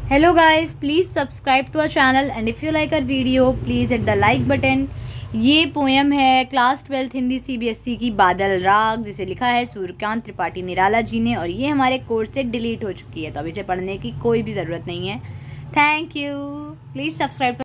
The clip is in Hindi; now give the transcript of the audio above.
Hello guys, please subscribe to our channel and if you like our video, please hit the like button. ये पोएम है क्लास 12th हिंदी CBSE की बादल राग, जिसे लिखा है सूर्यकांत त्रिपाठी निराला जी ने, और ये हमारे कोर्स से डिलीट हो चुकी है, तो अब इसे पढ़ने की कोई भी ज़रूरत नहीं है। Thank you, please subscribe.